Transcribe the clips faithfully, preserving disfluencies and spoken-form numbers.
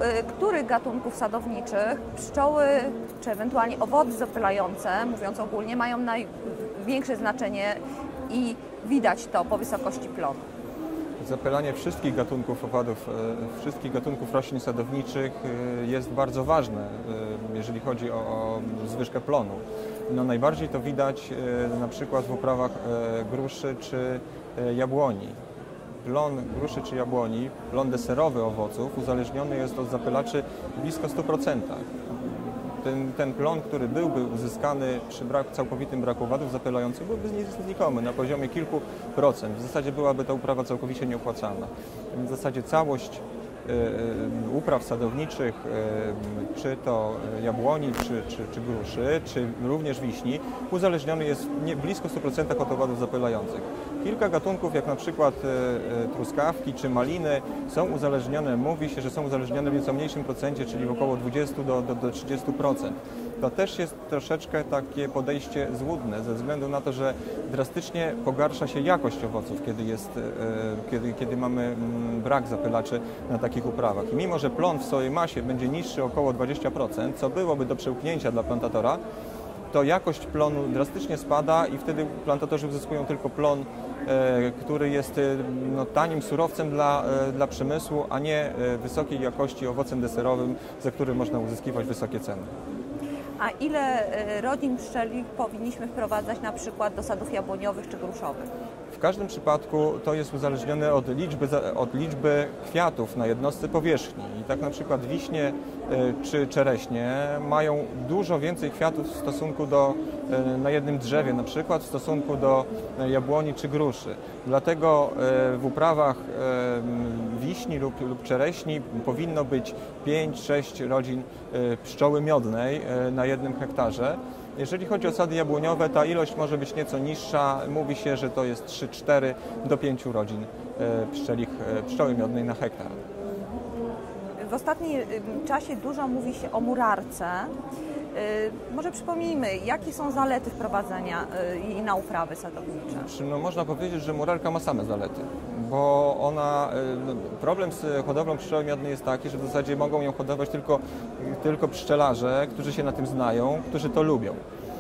których gatunków sadowniczych pszczoły, czy ewentualnie owody zapylające, mówiąc ogólnie, mają największe znaczenie i widać to po wysokości plonu? Zapylanie wszystkich gatunków owadów, wszystkich gatunków roślin sadowniczych jest bardzo ważne, jeżeli chodzi o, o zwyżkę plonu. No, najbardziej to widać na przykład w uprawach gruszy czy jabłoni. Plon gruszy czy jabłoni, plon deserowy owoców uzależniony jest od zapylaczy blisko stu procentach. Ten, ten plon, który byłby uzyskany przy brak, całkowitym braku owadów zapylających, byłby znikomy na poziomie kilku procent. W zasadzie byłaby ta uprawa całkowicie nieopłacalna. W zasadzie całość y, upraw sadowniczych, y, czy to jabłoni, czy, czy, czy gruszy, czy również wiśni, uzależniony jest nie, blisko stu procentach od owadów zapylających. Kilka gatunków, jak na przykład y, truskawki czy maliny, są uzależnione, mówi się, że są uzależnione w nieco mniejszym procencie, czyli w około dwudziestu do trzydziestu procent. To też jest troszeczkę takie podejście złudne, ze względu na to, że drastycznie pogarsza się jakość owoców, kiedy, jest, kiedy, kiedy mamy brak zapylaczy na takich uprawach. I mimo że plon w swojej masie będzie niższy o około dwadzieścia procent, co byłoby do przełknięcia dla plantatora, to jakość plonu drastycznie spada i wtedy plantatorzy uzyskują tylko plon, który jest no, tanim surowcem dla, dla przemysłu, a nie wysokiej jakości owocem deserowym, za który można uzyskiwać wysokie ceny. A ile rodzin pszczelich powinniśmy wprowadzać na przykład do sadów jabłoniowych czy gruszowych? W każdym przypadku to jest uzależnione od liczby, od liczby kwiatów na jednostce powierzchni. I tak na przykład wiśnie czy czereśnie mają dużo więcej kwiatów w stosunku do, na jednym drzewie, na przykład w stosunku do jabłoni czy gruszy. Dlatego w uprawach wiśni lub, lub czereśni powinno być pięć sześć rodzin pszczoły miodnej na jednym hektarze. Jeżeli chodzi o sady jabłoniowe, ta ilość może być nieco niższa. Mówi się, że to jest trzy cztery do pięciu rodzin pszczelich, pszczoły miodnej na hektar. W ostatnim czasie dużo mówi się o murarce. Może przypomnijmy, jakie są zalety wprowadzenia jej na uprawy sadownicze? No, można powiedzieć, że murarka ma same zalety, bo ona, no, problem z hodowlą pszczoły miodnej jest taki, że w zasadzie mogą ją hodować tylko, tylko pszczelarze, którzy się na tym znają, którzy to lubią.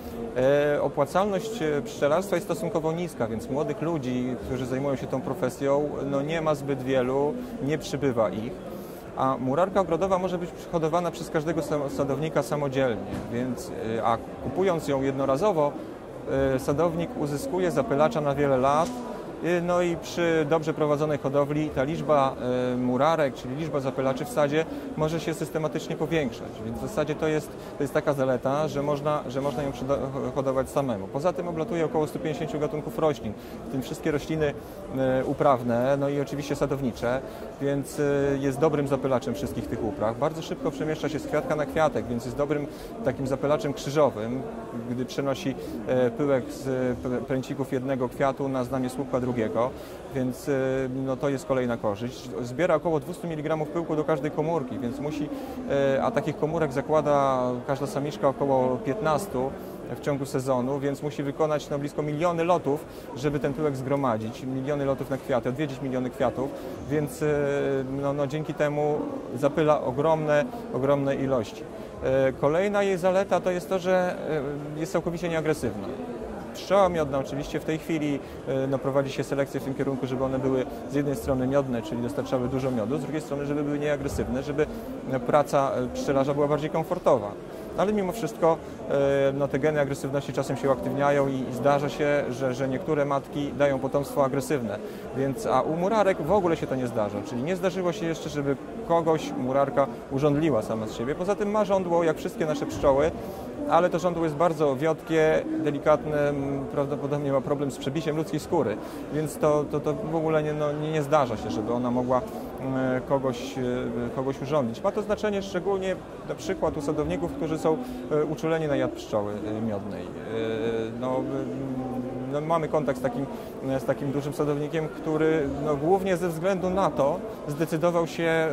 E, opłacalność pszczelarstwa jest stosunkowo niska, więc młodych ludzi, którzy zajmują się tą profesją, no, nie ma zbyt wielu, nie przybywa ich. A murarka ogrodowa może być hodowana przez każdego sadownika samodzielnie, więc, a kupując ją jednorazowo, sadownik uzyskuje zapylacza na wiele lat. No i przy dobrze prowadzonej hodowli ta liczba murarek, czyli liczba zapylaczy w sadzie może się systematycznie powiększać. Więc w zasadzie to jest, to jest taka zaleta, że można, że można ją hodować samemu. Poza tym oblatuje około stu pięćdziesięciu gatunków roślin, w tym wszystkie rośliny uprawne, no i oczywiście sadownicze, więc jest dobrym zapylaczem wszystkich tych upraw. Bardzo szybko przemieszcza się z kwiatka na kwiatek, więc jest dobrym takim zapylaczem krzyżowym, gdy przenosi pyłek z pręcików jednego kwiatu na znamie słupka drugiego. Więc no, to jest kolejna korzyść. Zbiera około dwustu miligramów pyłku do każdej komórki, więc musi, a takich komórek zakłada każda samiczka około piętnastu w ciągu sezonu, więc musi wykonać no, blisko miliony lotów, żeby ten pyłek zgromadzić, miliony lotów na kwiaty, odwiedzić miliony kwiatów, więc no, no, dzięki temu zapyla ogromne, ogromne ilości. Kolejna jej zaleta to jest to, że jest całkowicie nieagresywna. Pszczoła miodna oczywiście w tej chwili no, prowadzi się selekcję w tym kierunku, żeby one były z jednej strony miodne, czyli dostarczały dużo miodu, z drugiej strony, żeby były nieagresywne, żeby praca pszczelarza była bardziej komfortowa. Ale mimo wszystko no, te geny agresywności czasem się uaktywniają i, i zdarza się, że, że niektóre matki dają potomstwo agresywne. Więc, a u murarek w ogóle się to nie zdarza, czyli nie zdarzyło się jeszcze, żeby kogoś murarka urządliła sama z siebie. Poza tym ma żądło, jak wszystkie nasze pszczoły, ale to żądło jest bardzo wiotkie, delikatne, prawdopodobnie ma problem z przebiciem ludzkiej skóry, więc to, to, to w ogóle nie, no, nie, nie zdarza się, żeby ona mogła kogoś, kogoś urządzić. Ma to znaczenie szczególnie na przykład u sadowników, którzy są uczuleni na jad pszczoły miodnej. No, no, mamy kontakt z takim, z takim dużym sadownikiem, który no, głównie ze względu na to zdecydował się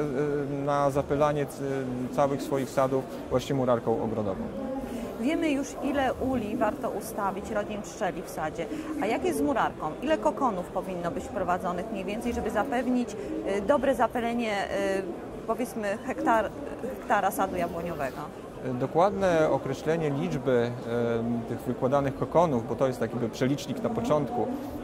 na zapylanie całych swoich sadów właśnie murarką ogrodową. Wiemy już, ile uli warto ustawić rodzin pszczeli w sadzie. A jak jest z murarką? Ile kokonów powinno być wprowadzonych mniej więcej, żeby zapewnić dobre zapylenie powiedzmy hektar, hektara sadu jabłoniowego? Dokładne określenie liczby e, tych wykładanych kokonów, bo to jest taki przelicznik na początku,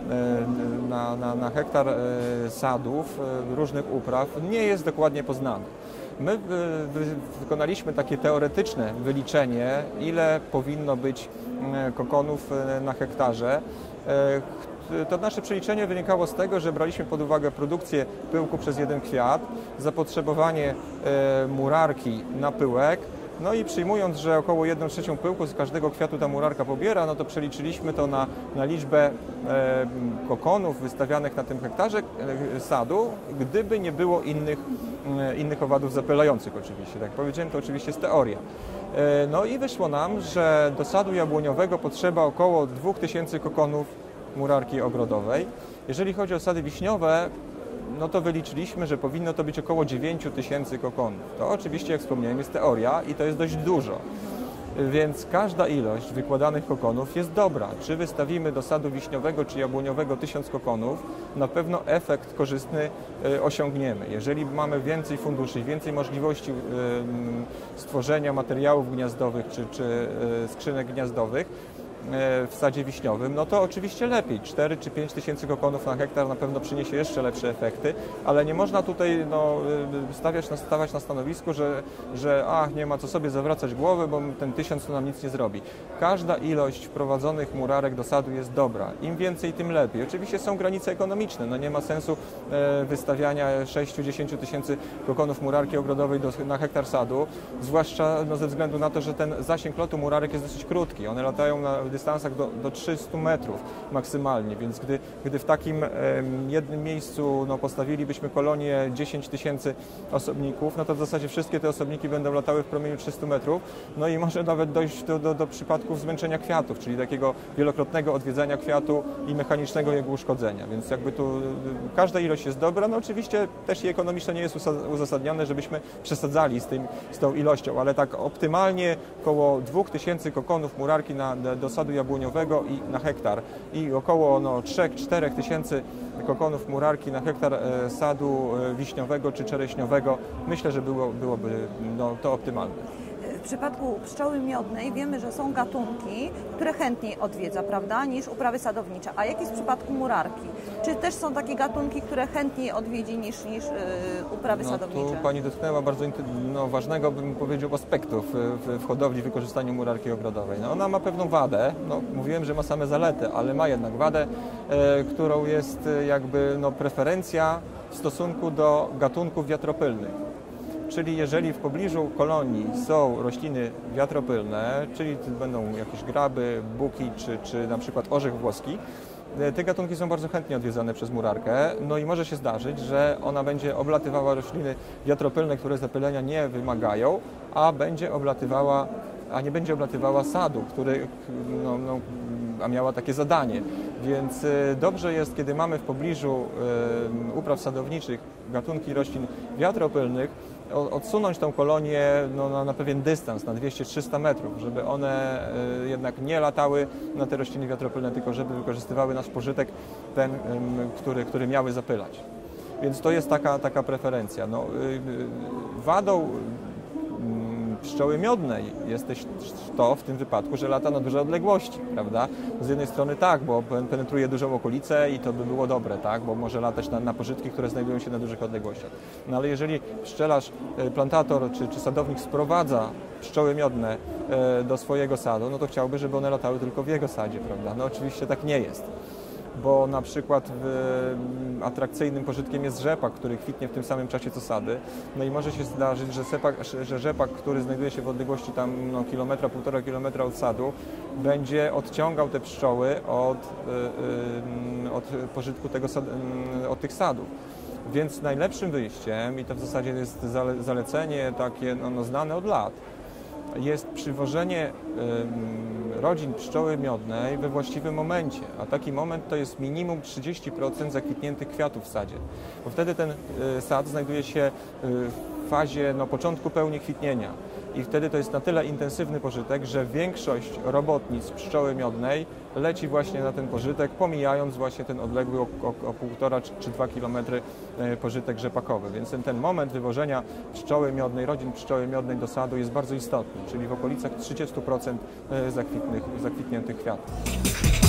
e, na, na, na hektar e, sadów e, różnych upraw, nie jest dokładnie poznany. My e, wy, wykonaliśmy takie teoretyczne wyliczenie, ile powinno być e, kokonów e, na hektarze. E, To nasze przeliczenie wynikało z tego, że braliśmy pod uwagę produkcję pyłku przez jeden kwiat, zapotrzebowanie e, murarki na pyłek, no i przyjmując, że około jedną trzecią pyłku z każdego kwiatu ta murarka pobiera, no to przeliczyliśmy to na, na liczbę e, kokonów wystawianych na tym hektarze e, sadu, gdyby nie było innych, e, innych owadów zapylających oczywiście. Tak jak powiedziałem, to oczywiście jest teoria. E, no i wyszło nam, że do sadu jabłoniowego potrzeba około dwóch tysięcy kokonów murarki ogrodowej. Jeżeli chodzi o sady wiśniowe, no to wyliczyliśmy, że powinno to być około dziewięć tysięcy kokonów. To oczywiście, jak wspomniałem, jest teoria i to jest dość dużo. Więc każda ilość wykładanych kokonów jest dobra. Czy wystawimy do sadu wiśniowego czy jabłoniowego tysiąc kokonów, na pewno efekt korzystny osiągniemy. Jeżeli mamy więcej funduszy, więcej możliwości stworzenia materiałów gniazdowych czy, czy skrzynek gniazdowych w sadzie wiśniowym, no to oczywiście lepiej. cztery czy pięć tysięcy kokonów na hektar na pewno przyniesie jeszcze lepsze efekty, ale nie można tutaj no, stawiać, stawać na stanowisku, że, że ach, nie ma co sobie zawracać głowy, bo ten tysiąc to nam nic nie zrobi. Każda ilość wprowadzonych murarek do sadu jest dobra. Im więcej, tym lepiej. Oczywiście są granice ekonomiczne. No nie ma sensu e, wystawiania sześć do dziesięciu tysięcy kokonów murarki ogrodowej do, na hektar sadu, zwłaszcza no, ze względu na to, że ten zasięg lotu murarek jest dosyć krótki. One latają na dystansach do, do trzystu metrów maksymalnie, więc gdy, gdy w takim e, jednym miejscu no, postawilibyśmy kolonię dziesięć tysięcy osobników, no to w zasadzie wszystkie te osobniki będą latały w promieniu trzystu metrów, no i może nawet dojść do, do, do przypadków zmęczenia kwiatów, czyli takiego wielokrotnego odwiedzania kwiatu i mechanicznego jego uszkodzenia, więc jakby tu każda ilość jest dobra, no oczywiście też i ekonomicznie nie jest uzasadnione, żebyśmy przesadzali z, tym, z tą ilością, ale tak optymalnie około dwóch tysięcy kokonów murarki na, do sadu jabłoniowego i na hektar i około no, trzech do czterech tysięcy kokonów murarki na hektar e, sadu e, wiśniowego czy czereśniowego, myślę, że było, byłoby no, to optymalne. W przypadku pszczoły miodnej wiemy, że są gatunki, które chętniej odwiedza, prawda, niż uprawy sadownicze. A jak jest w przypadku murarki? Czy też są takie gatunki, które chętniej odwiedzi niż, niż yy, uprawy no, sadownicze? Tu Pani dotknęła bardzo no, ważnego, bym powiedział, aspektu w, w hodowli, w wykorzystaniu murarki ogrodowej. No, ona ma pewną wadę, no, mówiłem, że ma same zalety, ale ma jednak wadę, e, którą jest jakby no, preferencja w stosunku do gatunków wiatropylnych. Czyli jeżeli w pobliżu kolonii są rośliny wiatropylne, czyli będą jakieś graby, buki czy, czy na przykład orzech włoski, te gatunki są bardzo chętnie odwiedzane przez murarkę, no i może się zdarzyć, że ona będzie oblatywała rośliny wiatropylne, które zapylenia nie wymagają, a będzie oblatywała, a nie będzie oblatywała sadu, który no, no, a miała takie zadanie. Więc y, dobrze jest, kiedy mamy w pobliżu y, upraw sadowniczych gatunki roślin wiatropylnych, o, odsunąć tą kolonię no, na, na pewien dystans, na dwieście do trzystu metrów, żeby one y, jednak nie latały na te rośliny wiatropylne, tylko żeby wykorzystywały nasz pożytek, ten, y, który, który miały zapylać. Więc to jest taka, taka preferencja. No, y, y, wadą pszczoły miodnej jest też to w tym wypadku, że lata na duże odległości, prawda? Z jednej strony tak, bo penetruje dużą okolicę i to by było dobre, tak? Bo może latać na, na pożytki, które znajdują się na dużych odległościach. No ale jeżeli pszczelarz, plantator czy, czy sadownik sprowadza pszczoły miodne do swojego sadu, no to chciałby, żeby one latały tylko w jego sadzie, prawda? No oczywiście tak nie jest. Bo na przykład w, atrakcyjnym pożytkiem jest rzepak, który kwitnie w tym samym czasie co sady. No i może się zdarzyć, że, sepak, że rzepak, który znajduje się w odległości tam no, kilometra, półtora kilometra od sadu, będzie odciągał te pszczoły od, yy, od pożytku tego, od tych sadów. Więc najlepszym wyjściem, i to w zasadzie jest zale, zalecenie takie no, no, znane od lat, jest przywożenie y, rodzin pszczoły miodnej we właściwym momencie, a taki moment to jest minimum trzydzieści procent zakwitniętych kwiatów w sadzie, bo wtedy ten y, sad znajduje się y, w fazie no, początku pełni kwitnienia i wtedy to jest na tyle intensywny pożytek, że większość robotnic pszczoły miodnej leci właśnie na ten pożytek, pomijając właśnie ten odległy o, o, o półtora czy dwa kilometry pożytek rzepakowy. Więc ten, ten moment wywożenia pszczoły miodnej, rodzin pszczoły miodnej do sadu jest bardzo istotny, czyli w okolicach trzydziestu procent zakwitnych, zakwitniętych kwiatów.